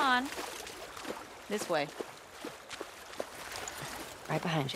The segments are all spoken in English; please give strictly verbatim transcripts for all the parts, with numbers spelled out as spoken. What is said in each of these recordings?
on. This way. Right behind you.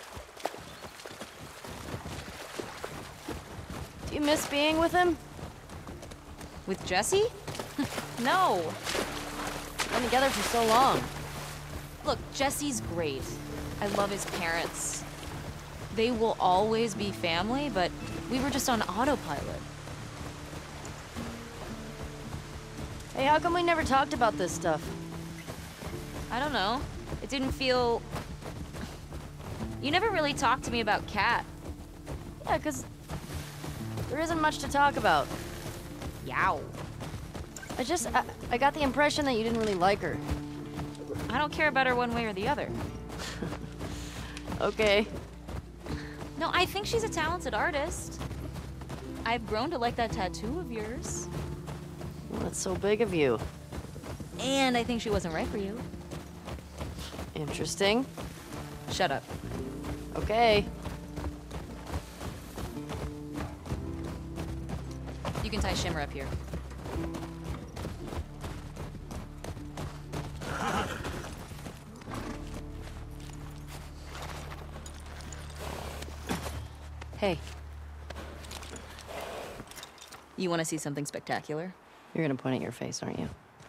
Do you miss being with him? With Jesse? No. Been together for so long. Look, Jesse's great. I love his parents. They will always be family, but we were just on autopilot. Hey, how come we never talked about this stuff? I don't know. It didn't feel... You never really talked to me about Kat. Yeah, 'cause there isn't much to talk about. Yow. I just, I, I got the impression that you didn't really like her. I don't care about her one way or the other. Okay. No, I think she's a talented artist. I've grown to like that tattoo of yours. Well, that's so big of you. And I think she wasn't right for you. Interesting. Shut up. Okay. You can tie Shimmer up here. Hey, You want to see something spectacular? you're gonna point at your face, aren't you?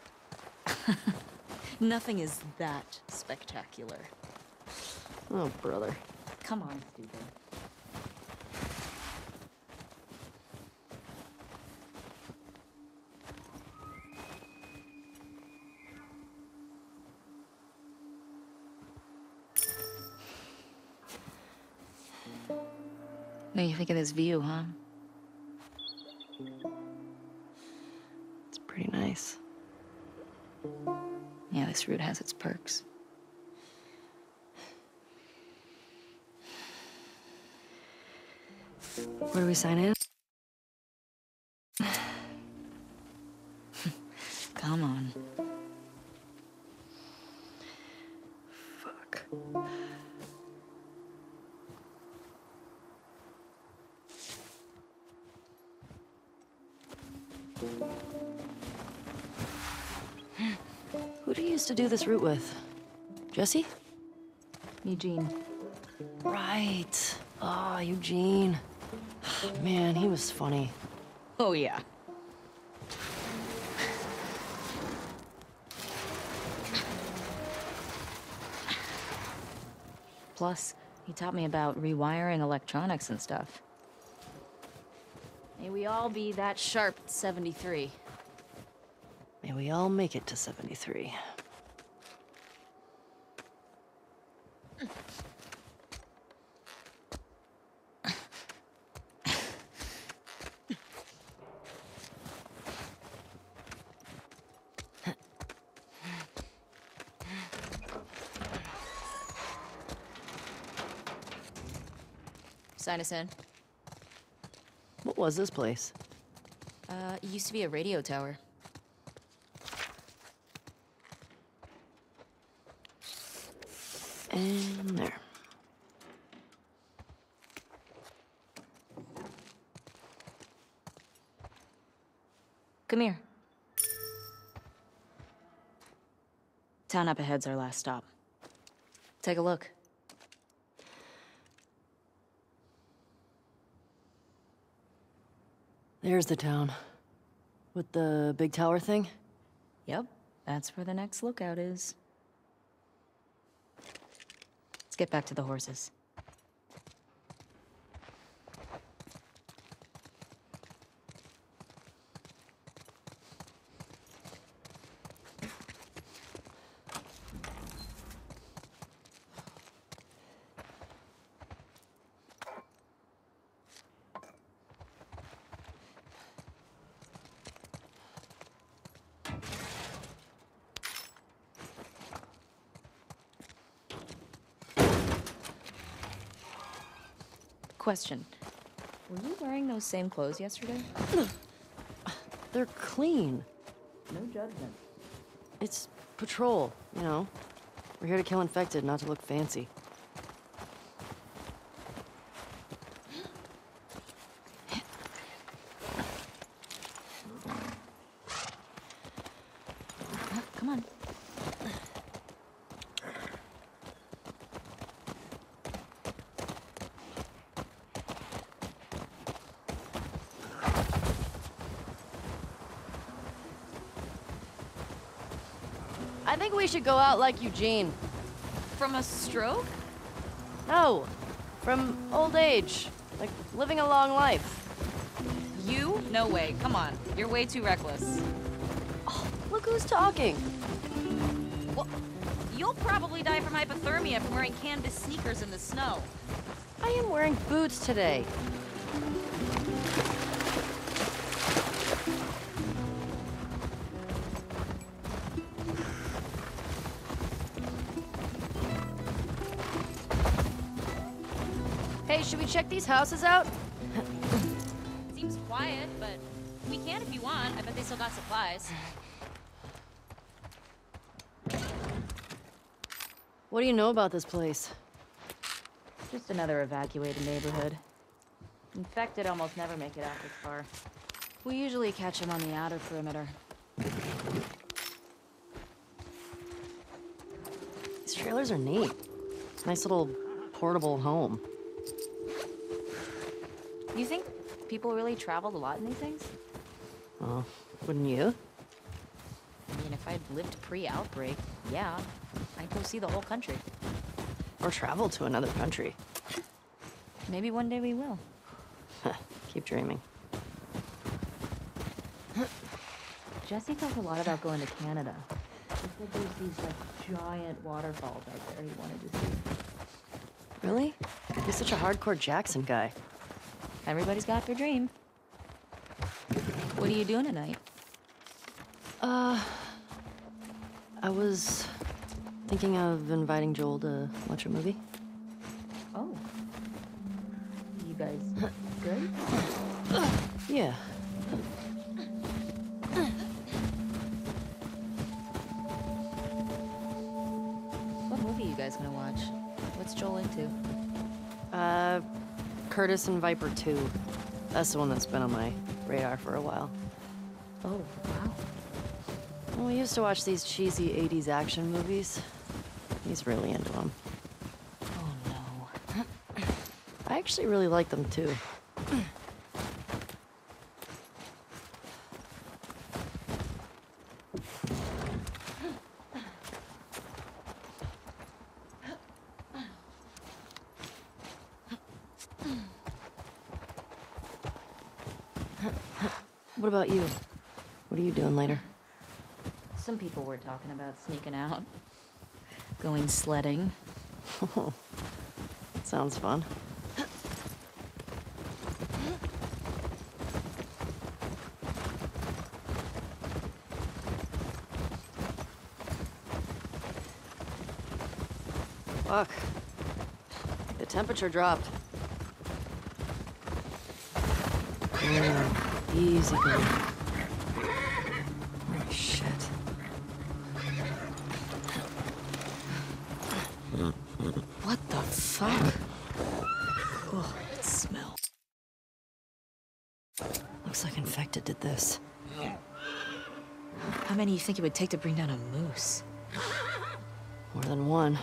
Nothing is that spectacular. Oh, brother. Come on, stupid. What do you think of this view, huh? It's pretty nice. Yeah, this route has its perks. Where do we sign in? Come on. Fuck. Who do you used to do this route with? Jesse? Eugene. Right. Ah, Eugene. Man, he was funny. Oh, yeah. Plus, he taught me about rewiring electronics and stuff. May we all be that sharp at seventy-three. May we all make it to seventy-three. Sign us in. What was this place? Uh, it used to be a radio tower. And there. Come here. Town up ahead's our last stop. Take a look. There's the town. With the big tower thing? Yep, that's where the next lookout is. Let's get back to the horses. Question. Were you wearing those same clothes yesterday? They're clean. No judgment. It's patrol, you know. We're here to kill infected, not to look fancy. Come on. I think we should go out like Eugene. From a stroke? No, from old age. Like, living a long life. You? No way. Come on. You're way too reckless. Oh, look who's talking. Well, you'll probably die from hypothermia from wearing canvas sneakers in the snow. I am wearing boots today. Hey, should we check these houses out? Seems quiet, but we can if you want. I bet they still got supplies. What do you know about this place? Just another evacuated neighborhood. Infected almost never make it out this far. We usually catch them on the outer perimeter. These trailers are neat. Nice little portable home. You think people really traveled a lot in these things? Well, wouldn't you? I mean, if I'd lived pre-outbreak, yeah. I'd go see the whole country. Or travel to another country. Maybe one day we will. Keep dreaming. Jesse talked a lot about going to Canada. He said there's these, like, giant waterfalls out there he wanted to see. Really? He's such a hardcore Jackson guy. Everybody's got their dream. What are you doing tonight? Uh... I was thinking of inviting Joel to watch a movie. Oh. You guys good? Yeah. What movie are you guys gonna watch? What's Joel into? Uh, Curtis and Viper two. That's the one that's been on my radar for a while. Oh, wow. Well, we used to watch these cheesy eighties action movies. He's really into them. Oh, no. I actually really like them, too. What about you? What are you doing later? Some people were talking about sneaking out. Going sledding. Sounds fun. Fuck. The temperature dropped. Yeah, easy going. Oh, shit. What the fuck? Oh, it smells. Looks like Infected did this. How many do you think it would take to bring down a moose? More than one.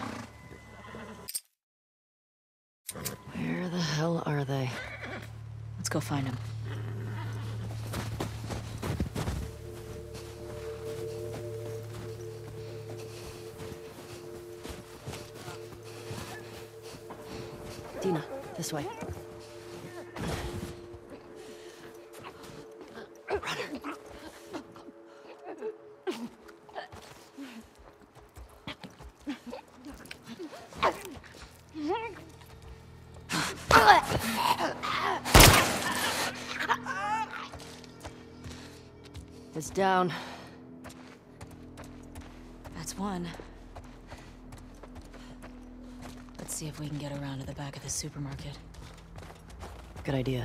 Where the hell are they? Let's go find them. Dina, this way. It's down. That's one. Let's see if we can get around to the back of the supermarket. Good idea.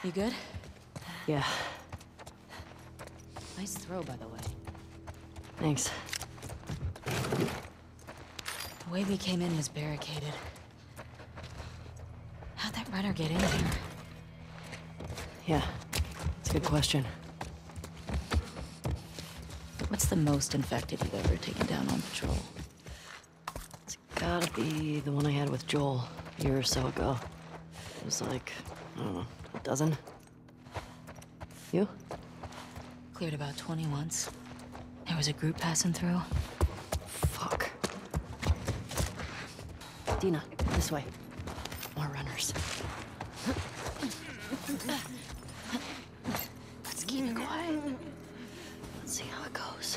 You good? Yeah, Nice throw, by the way. thanks. The way we came in was barricaded. How'd that runner get in here? Yeah, it's a good question. What's the most infected you've ever taken down on patrol? It's gotta be the one I had with Joel a year or so ago. It was like, I don't know, a dozen? You? Cleared about twenty once. There was a group passing through. Fuck. Dina, this way. More runners. Let's keep it quiet. Let's see how it goes.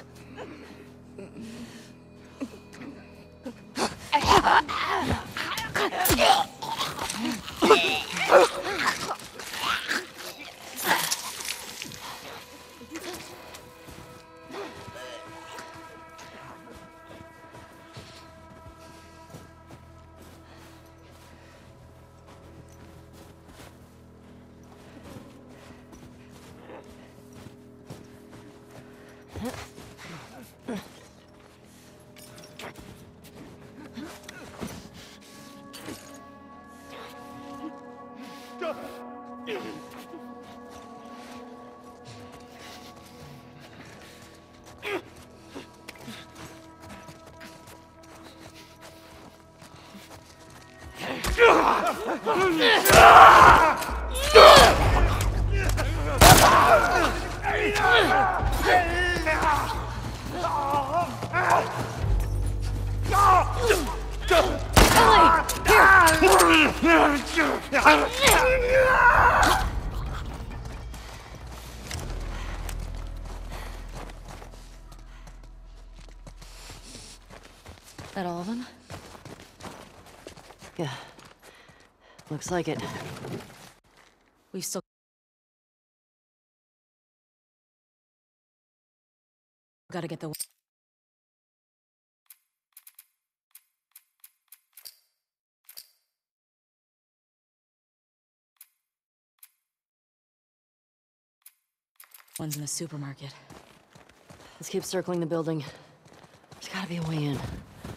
That all of them? Yeah. Looks like it. We've still gotta get the... One's in the supermarket. Let's keep circling the building. There's gotta be a way in.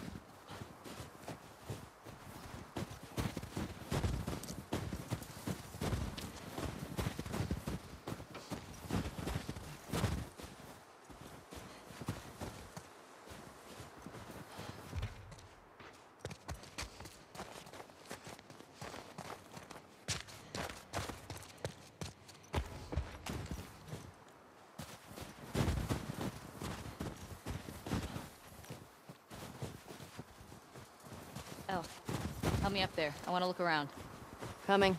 Elle, help me up there. I want to look around. Coming.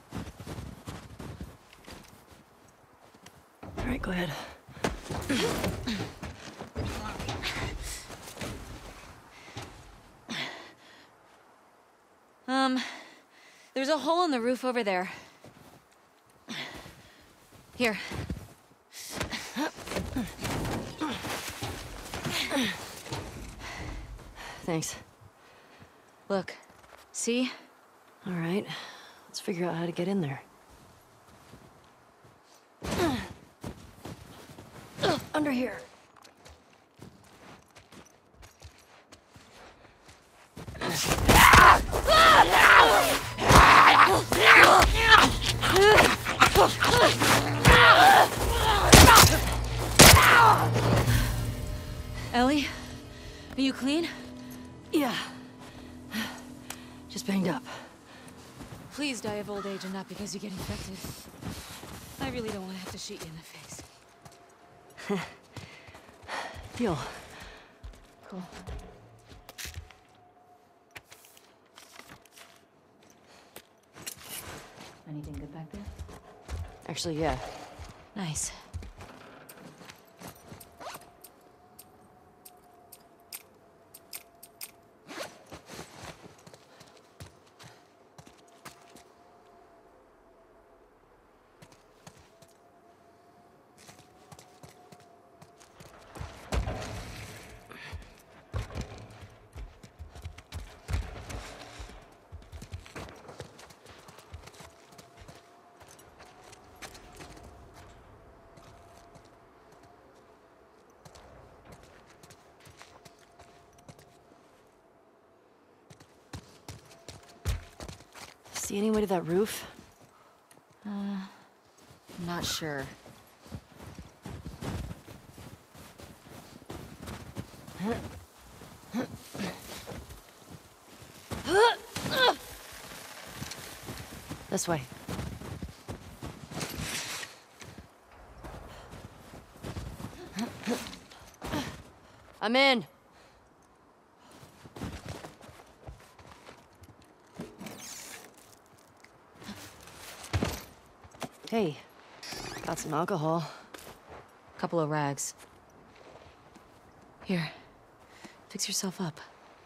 All right, go ahead. Um, there's a hole in the roof over there. Here. Thanks. Look. See? All right, let's figure out how to get in there. Under here. Ellie? Are you clean? Yeah. Just banged up. Please die of old age and not because you get infected. I really don't want to have to shoot you in the face. Deal. Cool. Anything good back there? Actually, yeah. Nice. See any way to that roof? Uh, I'm not sure. This way. I'm in. Hey, got some alcohol. Couple of rags. Here, fix yourself up.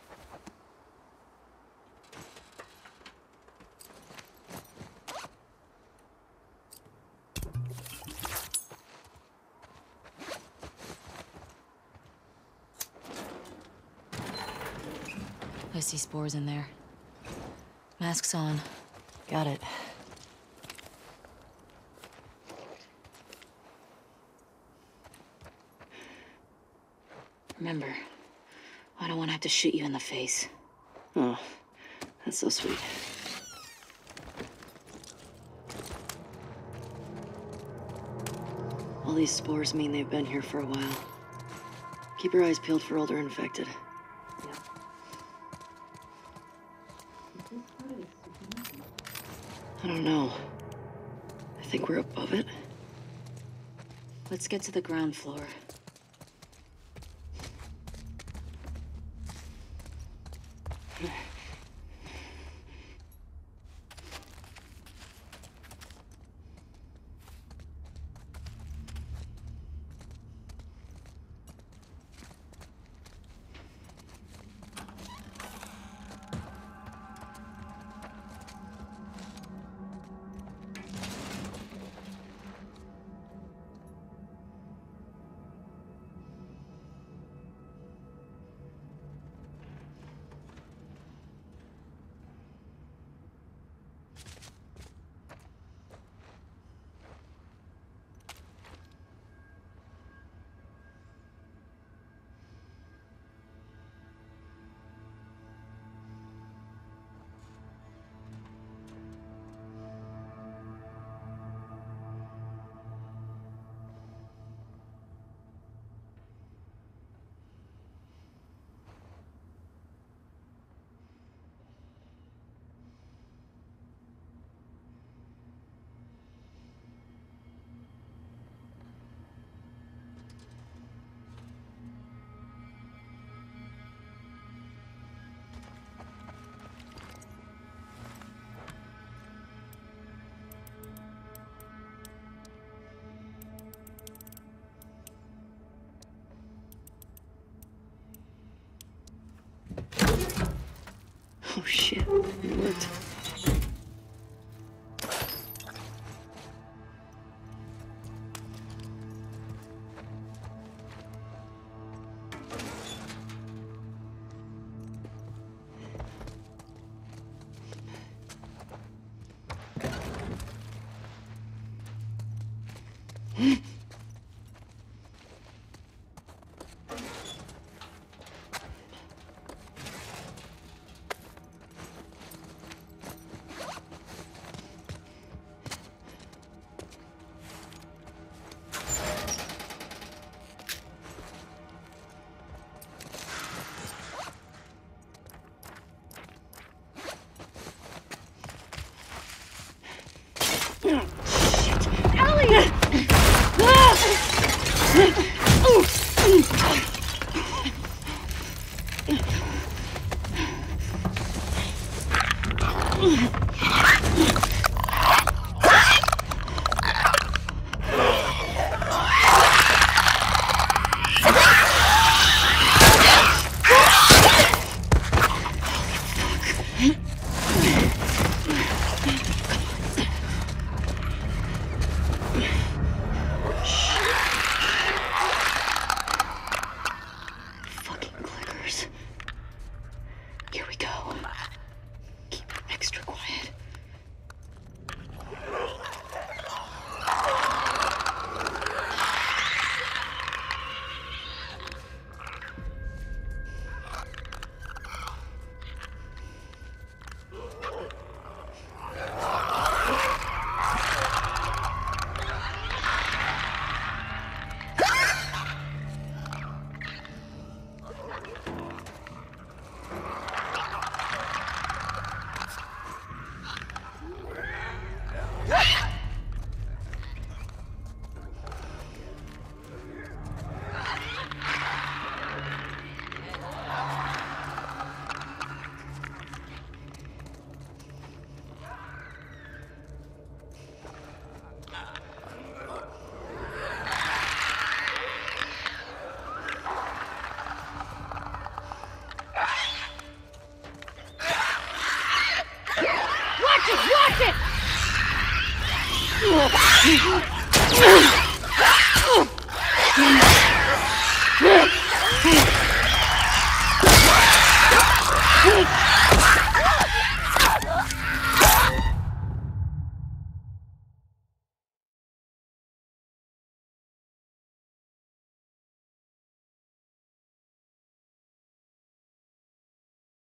I see spores in there. Masks on. Got it. Remember, I don't want to have to shoot you in the face. Oh, that's so sweet. All these spores mean they've been here for a while. Keep your eyes peeled for older infected. I don't know. I think we're above it. Let's get to the ground floor. Oh shit, it worked. Ellie! Ugh.